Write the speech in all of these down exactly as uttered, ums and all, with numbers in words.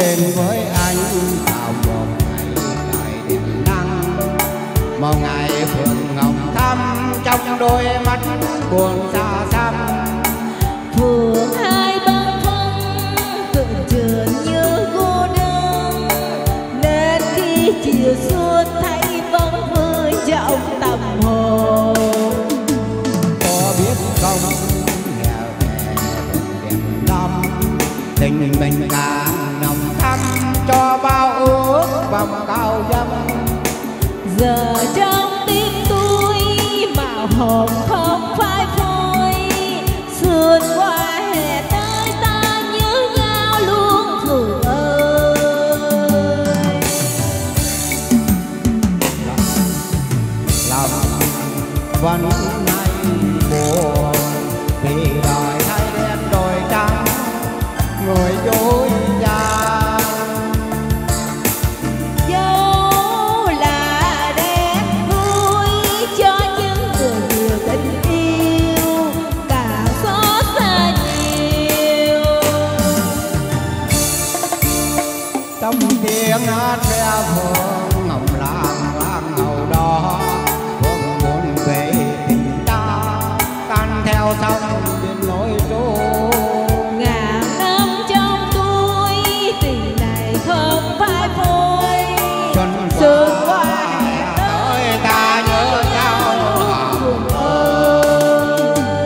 đến với anh vào một ngày trời đèn nắng, một ngày phượng ngọc thắm trong đôi mắt buồn xa xăm. Phượng hai bâng khuâng tưởng chừng như cô đơn, nên khi chiều xuân thấy bóng hơi trong tâm hồn. Có biết không nhà về đèn năm, tình mình càng nồng thắm cho bao ước vòng cao dâm. Giờ trong tim tôi màu hồng không phai phôi, sườn qua hè tới ta nhớ nhau luôn Phượng ơi. Lòng vẫn hay buồn vì đời thay đen đổi trắng, người dối gian. Dẫu là đen vui cho những người nhiều tình yêu, càng xót xa nhiều. Trong tiếng hát ve phượng ngọc làng vang ngầu đó, phượng muốn về tình ta tan theo sông biển lối trôi. Ngàn năm trong tôi tình này không phai phôi, Xuân xuân qua qua hè tới ta nhớ nhau Phượng ơi.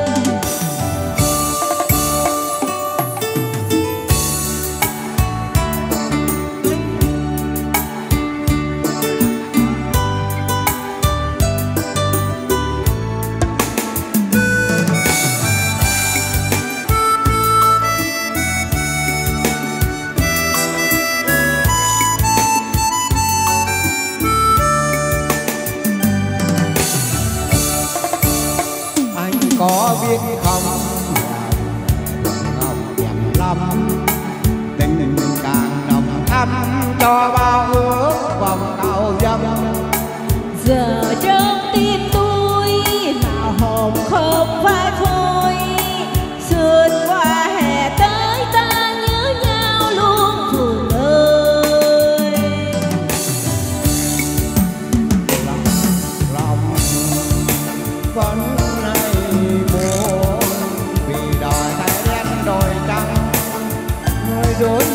Anh có biết không Phượng ngọc đẹp lắm, tình mình càng nồng thắm cho bao ước vòng cao dâm. Giờ trong tim tôi màu hồng không phai phôi, xuân qua hè tới ta nhớ nhau luôn Phượng ơi. Lòng vẫn hay buồn vì đời thay đen đổi trắng, người dối